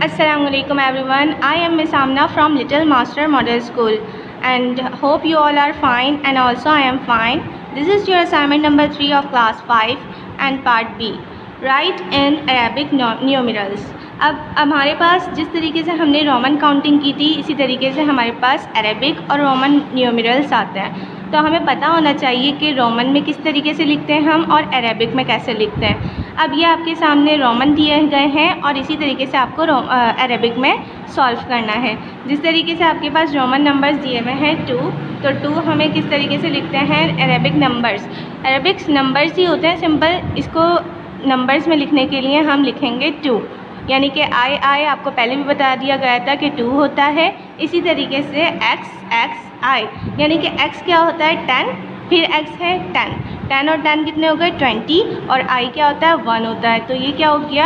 Assalamualaikum everyone. I am Miss Amna from Little Master Model School and hope you all are fine and also I am fine. This is your assignment number 3 of class 5 and part B. Write in Arabic numerals. अब हमारे पास जिस तरीके से हमने Roman counting की थी इसी तरीके से हमारे पास अरेबिक और रोमन न्यूमरल्स आते हैं। तो हमें पता होना चाहिए कि रोमन में किस तरीके से लिखते हैं हम और अरेबिक में कैसे लिखते हैं। अब ये आपके सामने रोमन दिए गए हैं और इसी तरीके से आपको अरेबिक में सॉल्व करना है। जिस तरीके से आपके पास रोमन नंबर्स दिए हुए हैं 2, तो 2 हमें किस तरीके से लिखते हैं अरेबिक नंबर्स। अरेबिक नंबर्स ही होते हैं सिंपल, इसको नंबर्स में लिखने के लिए हम लिखेंगे 2, यानी कि आई आपको पहले भी बता दिया गया था कि 2 होता है। इसी तरीके से एक्स आई, यानी कि x क्या होता है 10, फिर x है 10 और 10 कितने हो गए 20 और i क्या होता है 1 होता है, तो ये क्या हो गया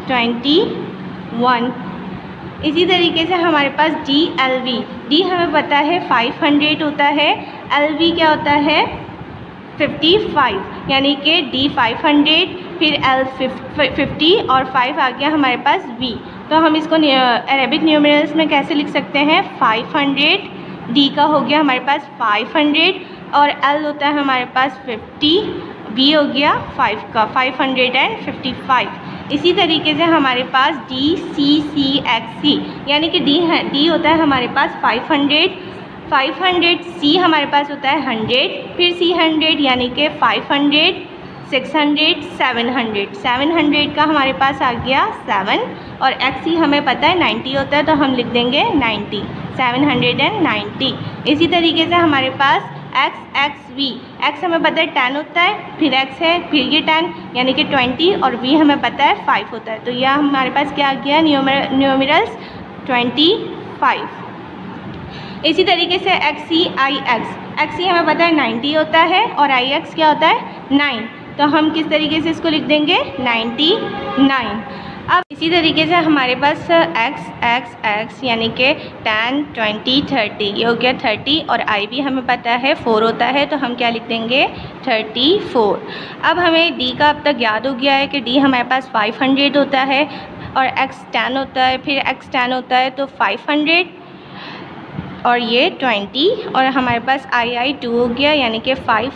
21। इसी तरीके से हमारे पास डी हमें पता है 500 होता है, LV क्या होता है 55, यानी कि डी 500 फिर L 50 और 5 आ गया हमारे पास V। तो हम इसको अरेबिक न्यूमरल्स में कैसे लिख सकते हैं 500, डी का हो गया हमारे पास 500 और L होता है हमारे पास 50, V हो गया 5 का 555। इसी तरीके से हमारे पास DCCXC, यानी कि डी होता है हमारे पास 500, C हमारे पास होता है 100, फिर C100 यानी कि 500, 600, 700 का हमारे पास आ गया 7 और XC हमें पता है 90 होता है, तो हम लिख देंगे 90, 790। इसी तरीके से हमारे पास XXV, X हमें पता है 10 होता है, फिर X है, फिर ये 10 यानी कि 20 और V हमें पता है 5 होता है, तो यह हमारे पास क्या आ गया न्यूमरल्स 25। इसी तरीके से XC हमें पता है 90 होता है और IX क्या होता है 9, तो हम किस तरीके से इसको लिख देंगे 99। अब इसी तरीके से हमारे पास x यानी कि 10, 20, 30 ये हो गया 30 और I भी हमें पता है 4 होता है, तो हम क्या लिख देंगे 34। अब हमें D का अब तक याद हो गया है कि D हमारे पास 500 होता है और X 10 होता है, फिर X 10 होता है तो 500 और ये 20 और हमारे पास I 2 हो गया यानी कि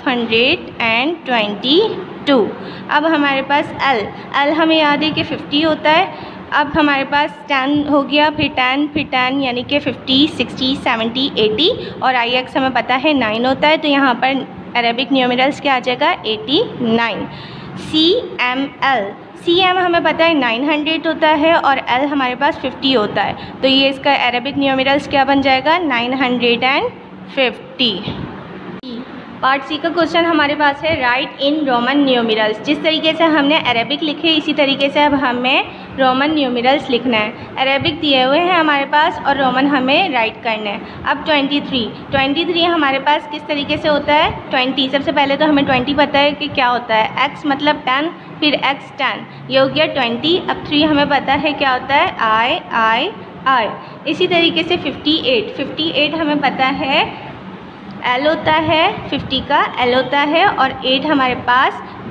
522। अब हमारे पास L हमें याद है कि 50 होता है। अब हमारे पास 10 हो गया, फिर 10 यानी कि 50, 60, 70, 80 और IX हमें पता है 9 होता है, तो यहाँ पर अरेबिक न्यूमरल्स क्या आ जाएगा 89। CM हमें पता है 900 होता है और L हमारे पास 50 होता है, तो ये इसका अरेबिक न्यूमरल्स क्या बन जाएगा 950। पार्ट सी का क्वेश्चन हमारे पास है राइट इन रोमन न्यूमरल्स। जिस तरीके से हमने अरेबिक लिखे इसी तरीके से अब हमें रोमन न्यूमरल्स लिखना है। अरेबिक दिए हुए हैं हमारे पास और रोमन हमें राइट करना है। अब 23 हमारे पास किस तरीके से होता है 20। सबसे पहले तो हमें 20 पता है कि क्या होता है, x मतलब 10, फिर x 10 ये हो गया 20। अब 3 हमें पता है क्या होता है I। इसी तरीके से 58 हमें पता है L होता है, 50 का L होता है और 8 हमारे पास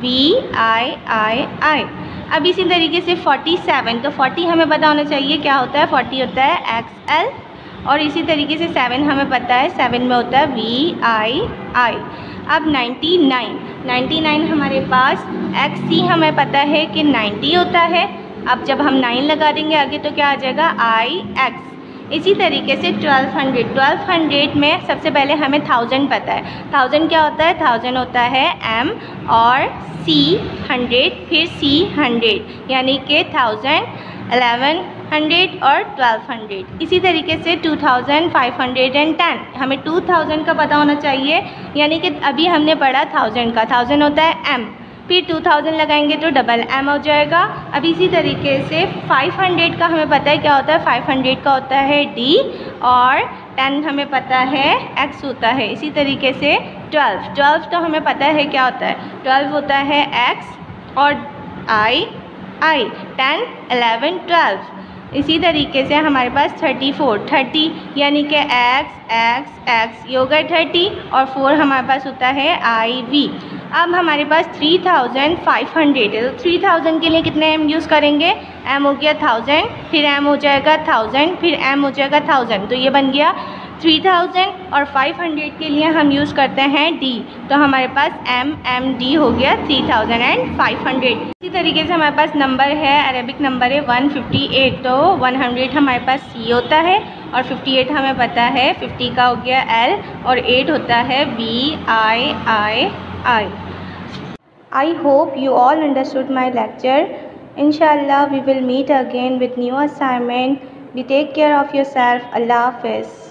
VI। अब इसी तरीके से 47, तो 40 हमें पता होना चाहिए क्या होता है 40 होता है XL और इसी तरीके से 7 हमें पता है 7 में होता है VII। अब 99 हमारे पास XC हमें पता है कि 90 होता है। अब जब हम 9 लगा देंगे आगे तो क्या आ जाएगा IX। इसी तरीके से 1200 में सबसे पहले हमें 1000 पता है। 1000 क्या होता है 1000 होता है M और C 100 फिर C 100 यानी कि 1000, 1100 और 1200। इसी तरीके से 2510 हमें 2000 का पता होना चाहिए, यानी कि अभी हमने पढ़ा 1000 का, 1000 होता है M, फिर 2000 लगाएंगे तो डबल M हो जाएगा। अब इसी तरीके से 500 का हमें पता है क्या होता है 500 का होता है D और 10 हमें पता है X होता है। इसी तरीके से 12 तो हमें पता है क्या होता है 12 होता है X और I 10, 11, 12। इसी तरीके से हमारे पास 30 यानी कि x ये हो गया 30 और 4 हमारे पास होता है IV। अब हमारे पास 3500 है, तो 3000 के लिए कितने m यूज़ करेंगे, m हो गया 1000, फिर m हो जाएगा 1000, फिर m हो जाएगा 1000, तो ये बन गया 3000। और 500 के लिए हम यूज़ करते हैं d, तो हमारे पास d हो गया 3500। इसी तरीके से हमारे पास नंबर है, अरेबिक नंबर है 158, तो 100 हमारे पास c होता है और 58 हमें पता है 50 का हो गया l और 8 होता है VIII। I hope you all understood my lecture. Inshallah we will meet again with new assignment. We take care of yourself. Allah Hafiz.